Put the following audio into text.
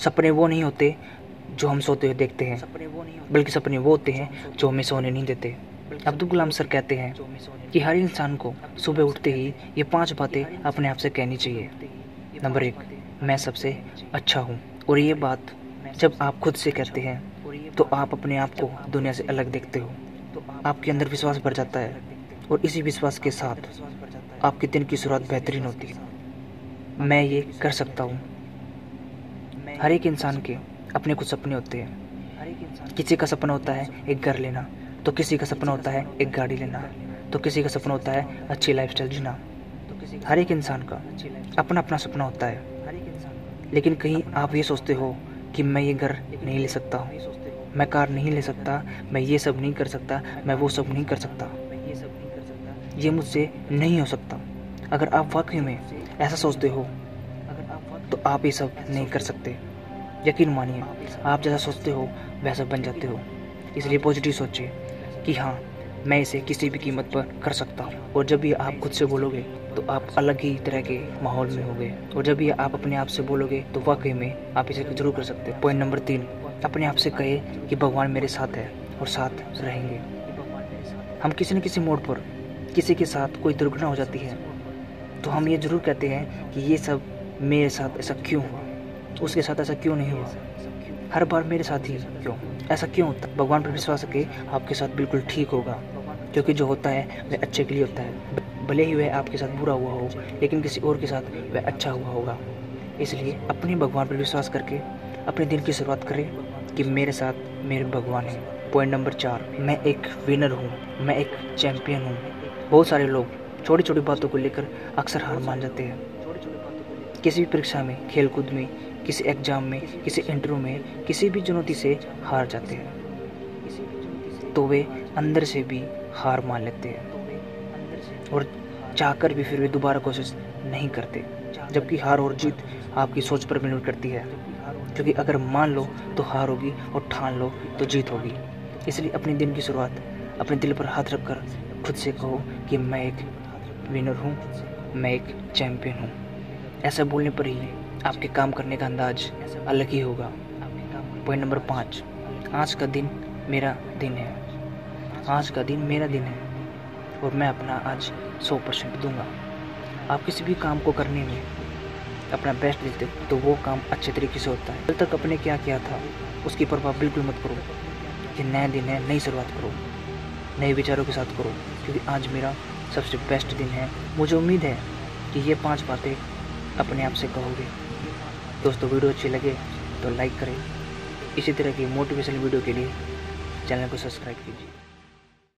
सपने वो नहीं होते जो हम सोते हुए देखते हैं, बल्कि सपने वो होते हैं जो हमें सोने नहीं देते। अब्दुल कलाम सर कहते हैं कि हर इंसान को सुबह उठते ही ये 5 बातें अपने आप से कहनी चाहिए। नंबर 1, मैं सबसे अच्छा हूँ। और ये बात जब आप खुद से कहते हैं तो आप अपने आप को दुनिया से अलग देखते हो। आपके अंदर विश्वास बढ़ जाता है और इसी विश्वास के साथ आपके दिन की शुरुआत बेहतरीन होती है। मैं ये कर सकता हूँ। हर एक इंसान के अपने कुछ सपने होते हैं। किसी का सपना होता है एक घर लेना, तो किसी का सपना होता है एक गाड़ी लेना, तो किसी का सपना होता है अच्छी लाइफस्टाइल जीना। हर एक इंसान का अपना अपना सपना होता है। लेकिन कहीं आप ये सोचते हो कि मैं ये घर नहीं ले सकता, मैं कार नहीं ले सकता, मैं ये सब नहीं कर सकता, मैं वो सब नहीं कर सकता, ये मुझसे नहीं हो सकता। अगर आप वाकई में ऐसा सोचते हो तो आप ये सब नहीं कर सकते। यकीन मानिए, आप जैसा सोचते हो वैसा बन जाते हो। इसलिए पॉजिटिव सोचिए कि हाँ, मैं इसे किसी भी कीमत पर कर सकता हूँ। और जब भी आप खुद से बोलोगे तो आप अलग ही तरह के माहौल में होगे। और जब भी आप अपने आप से बोलोगे तो वाकई में आप इसे जरूर कर सकते हैं। पॉइंट नंबर 3, अपने आप से कहे कि भगवान मेरे साथ है और साथ रहेंगे। हम किसी न किसी मोड़ पर किसी के साथ कोई दुर्घटना हो जाती है तो हम ये जरूर कहते हैं कि ये सब मेरे साथ ऐसा क्यों हुआ, उसके साथ ऐसा क्यों नहीं हुआ, हर बार मेरे साथ ही क्यों, ऐसा क्यों होता। भगवान पर विश्वास रखे, आपके साथ बिल्कुल ठीक होगा, क्योंकि जो होता है वह अच्छे के लिए होता है। भले ही वह आपके साथ बुरा हुआ हो, लेकिन किसी और के साथ वह अच्छा हुआ होगा। इसलिए अपने भगवान पर विश्वास करके अपने दिन की शुरुआत करें कि मेरे साथ मेरे भगवान हैं। पॉइंट नंबर 4, मैं एक विनर हूँ, मैं एक चैम्पियन हूँ। बहुत सारे लोग छोटी छोटी बातों को लेकर अक्सर हार मान जाते हैं। किसी भी परीक्षा में, खेलकूद में, किसी एग्जाम में, किसी इंटरव्यू में, किसी भी चुनौती से हार जाते हैं तो वे अंदर से भी हार मान लेते हैं और चाहकर भी फिर वे दोबारा कोशिश नहीं करते। जबकि हार और जीत आपकी सोच पर निर्भर करती है, क्योंकि अगर मान लो तो हार होगी और ठान लो तो जीत होगी। इसलिए अपने दिन की शुरुआत अपने दिल पर हाथ रखकर खुद से कहो कि मैं एक विनर हूँ, मैं एक चैम्पियन हूँ। ऐसा बोलने पर ही आपके काम करने का अंदाज अलग ही होगा। पॉइंट नंबर 5, आज का दिन मेरा दिन है। आज का दिन मेरा दिन है और मैं अपना आज 100% दूंगा। आप किसी भी काम को करने में अपना बेस्ट देते हो तो वो काम अच्छे तरीके से होता है। कल तक अपने क्या किया था उसकी परवाह बिल्कुल मत करो। ये नया दिन है, नई शुरुआत करो, नए विचारों के साथ करो, क्योंकि आज मेरा सबसे बेस्ट दिन है। मुझे उम्मीद है कि ये 5 बातें अपने आप से कहोगे। दोस्तों, वीडियो अच्छी लगे तो लाइक करें। इसी तरह की मोटिवेशनल वीडियो के लिए चैनल को सब्सक्राइब कीजिए।